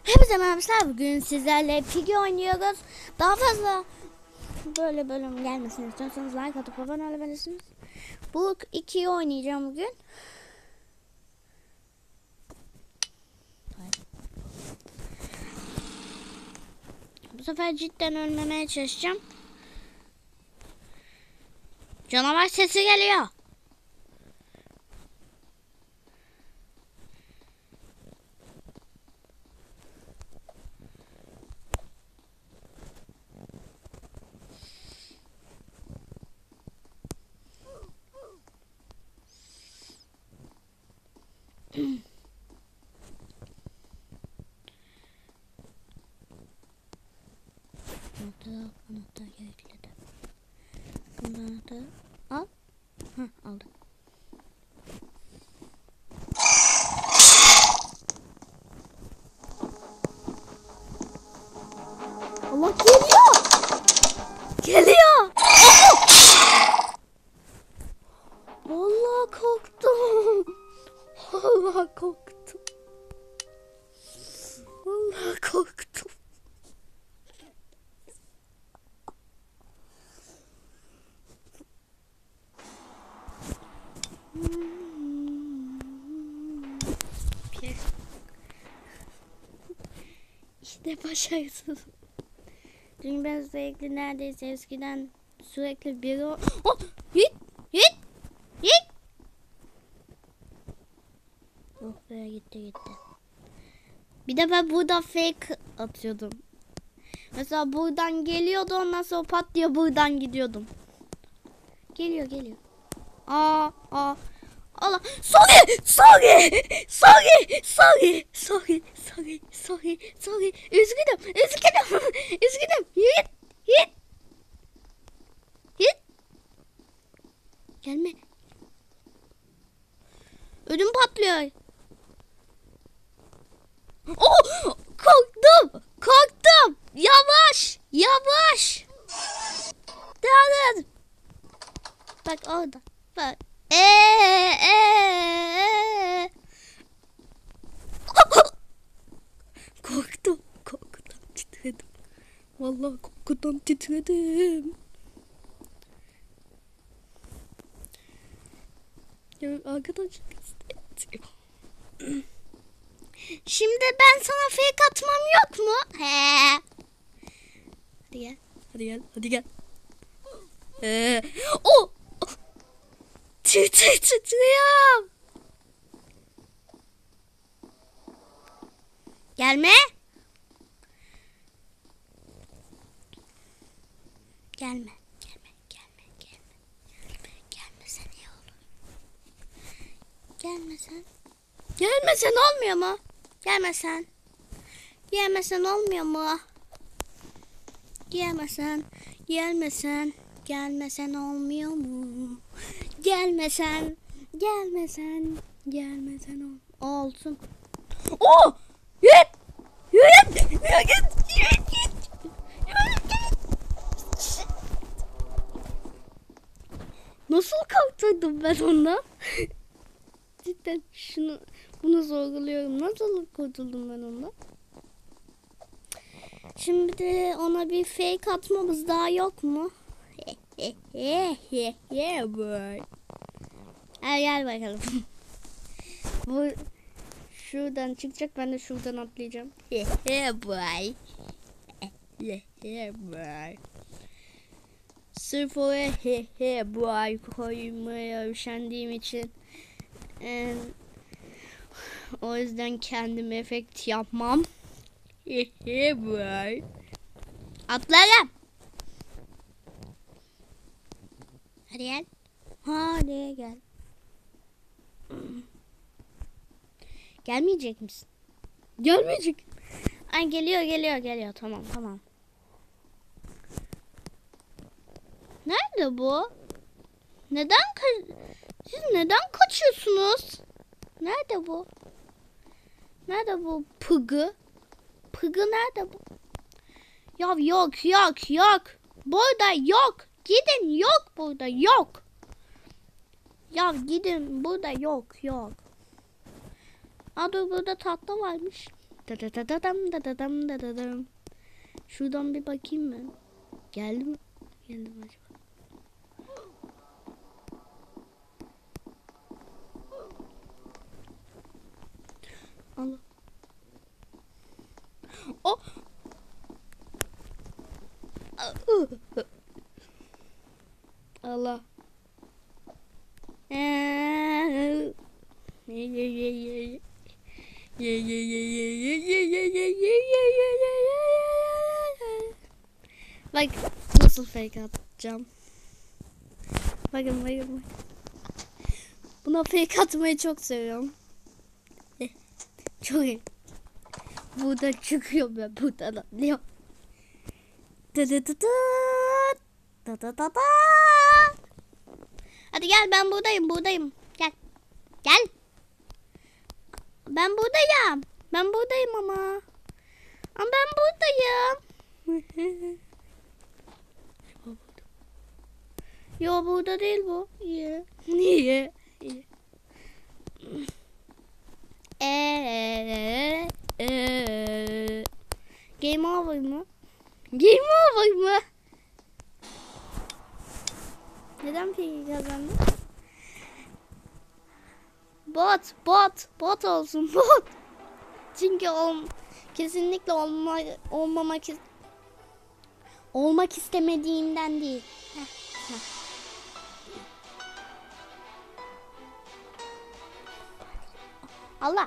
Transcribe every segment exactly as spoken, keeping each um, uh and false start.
Hepinize merhabalar. Bugün sizlerle Piggy oynuyoruz. Daha fazla böyle bölüm gelmesini istiyorsanız like atıp abone olabilirsiniz. Bu ikiyi oynayacağım bugün. Bu sefer cidden ölmemeye çalışacağım. Canavar sesi geliyor. Anahtar, anahtar gerekli de. Anahtar al. Hah, aldım. Allah geliyor. Geliyor. Vallahi korktum. Vallahi korktum. Vallahi korktum. İşte başarısız. Çünkü ben sürekli neredeyse eskiden sürekli biri o... Oh! Hit! Hit! Hit! Oh be, gitti gitti. Bir de ben burada fake atıyordum. Mesela buradan geliyordu, ondan sonra pat diye buradan gidiyordum. Geliyor geliyor. Aa aa. Allah. Sorry! Sorry! Sorry! Sorry! Sorry! Sorry! Sorry! Sorry! Üzgünüm! Üzgünüm! Üzgünüm! Hit! Hit! Hit! Gelme. Ödüm patlıyor. Oh! Korktum! Korktum! Yavaş! Yavaş! Dağılın! Bak orada. Bak. Eee eee. Korktum. Korkudan titredim. Vallahi korkudan titredim. Ya arkadaşlar istedim. Şimdi ben sana fake atmam yok mu? He. Hadi gel. Hadi gel. Hadi gel. Ee, oh! Titre titriyorum. Gelme. Gelme. Gelme. Gelme. Gelme. Gelme. Gelmesen iyi olur. Gelmesen. Gelmesen olmuyor mu? Gelmesen. Gelmesen olmuyor mu? Gelmesen. Gelmesen. Gelmesen olmuyor mu? Gelmesen. Gelmesen. Gelmesen ol olsun. Oh! Yürü! Yürü! Yürü git! Yürü git! Yürü git! Nasıl kurtuldum ben ondan? Cidden şunu bunu sorguluyorum. Nasıl kurtuldum ben ondan? Şimdi ona bir fake atmamız daha yok mu? Yeah boy. Hadi gel bakalım. Bu şuradan çıkacak, ben de şuradan atlayacağım. Yeah boy. Yeah boy. Sırf oraya he he boy koymaya üşendiğim için e, o yüzden kendim efekt yapmam. He he boy. Atlarım. Hadi gel. Hadi gel. Gelmeyecek misin? Gelmeyecek. Ay geliyor geliyor geliyor. Tamam tamam. Nerede bu? Neden ka siz neden kaçıyorsunuz? Nerede bu? Nerede bu pıgı? Pıgı nerede bu? Ya yok yok yok. Burada yok. Gidin, yok burada yok. Ya gidin, burada yok yok. Aa dur, burada tahta varmış. Dadadadam, dadadam, dadadam. Şuradan bir bakayım ben. Geldi mi? Geldi mi acaba? Allah. Oh. Allah. Bak nasıl fake atacağım. Bakın bakın bakın. Buna fake atmayı çok seviyorum. Çok iyi. Buradan çıkıyor ben buradan atlıyor. Dı dı dı dı. Da da da da. Hadi gel, ben buradayım buradayım. Gel. Gel. Ben buradayım. Ben buradayım ama. Ama ben buradayım. Yo, burada değil bu. Niye? Niye? Eee eee Game over mı? Game over mı? Neden peki kazandı? Bot, bot, bot olsun, bot. Çünkü ol, kesinlikle olma, olmamak olmak istemediğimden değil. Heh, heh. Allah.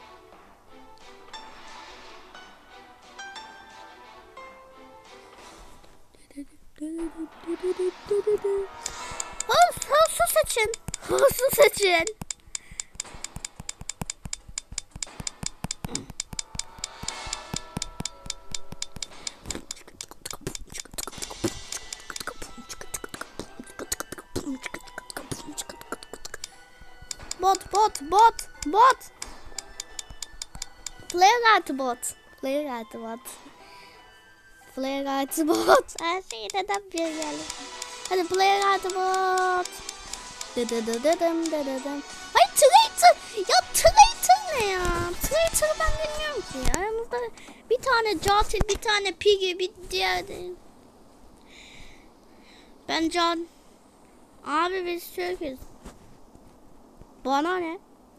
Of, of, su saçın. Su saçın. Bot, bot, bot, bot. Player artı bot. Player artı bot. Player artı bot. Her şeyi neden bir geldi. Hadi player artı bot. Dıdıdıdıdım dıdıdım. Ay traitor. Ya traitor ne ya? Traitor'ı ben bilmiyorum ki. Aramızda bir tane Catil, bir tane Piggy, bir diğer de. Ben Can. Abi biz Türk'üz. Bana ne?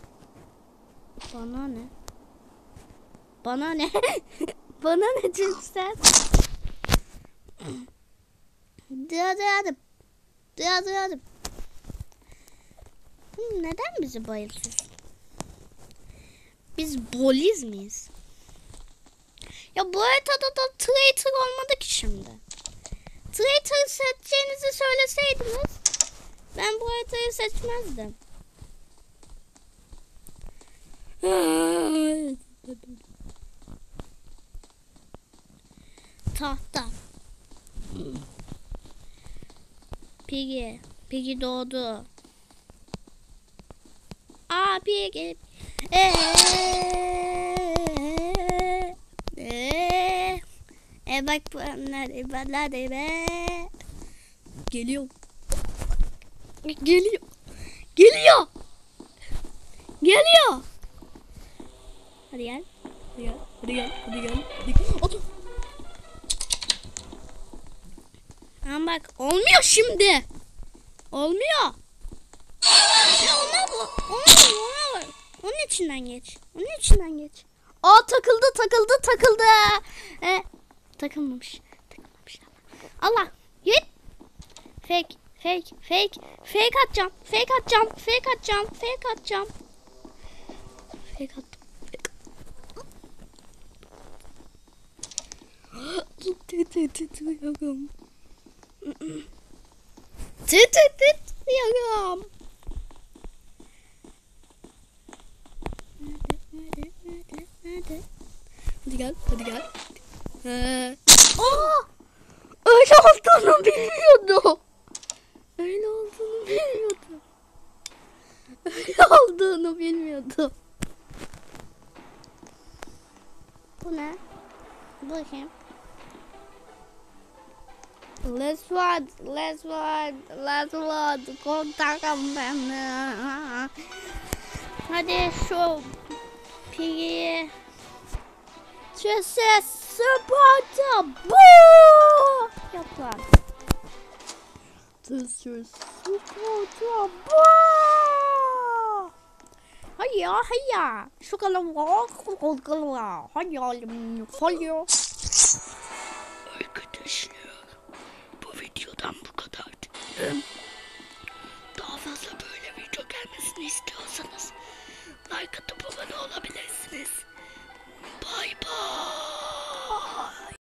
Bana ne? Bana ne? Bana ne Türksen? Hadi hadi hadi hadi. Neden bizi bayıltıyorsun? Biz boliz miyiz? Ya bu haritada da traitor olmadı ki şimdi. Traitor seçeceğinizi söyleseydiniz ben bu haritayı seçmezdim. Tahta. Piggy. Piggy doğdu. Aa Piggy. Eee. Eee. E bak bu anlar. Bana de be. Geliyor. Geliyor. Geliyor. Geliyor. Hadi gel. Hadi gel. Hadi gel. Hadi gel. Hadi gel. Otur. Ama bak olmuyor şimdi. Olmuyor. Ya ona bu. Ona ona var. Onun içinden geç. Onun içinden geç. Aa takıldı takıldı takıldı. E, takılmamış. Takılmamış. Allah. Git. Fake. Fake. Fake. Fake atacağım. Fake atacağım. Fake atacağım. Fake atacağım. Fake attım. Titriyorum. Titriyorum. Nerede? Nerede? Nerede? Hadi gel. Hadi gel. Ee, aa! Öyle olduğunu bilmiyordum. Öyle olduğunu bilmiyordum. Öyle olduğunu bilmiyordum. Bu ne? Bu kim? Let's ride, let's ride, let's ride. Kontakım beni. Hadi şu Piggy'yi Sessiz Sparta bu yapar. Sessiz Sparta bu. Hayya hayya. Şu kalama kalama. Hayya hayya. Arkadaşlar bu videodan bu kadar. Daha fazla böyle video gelmesini istiyorsanız like atın.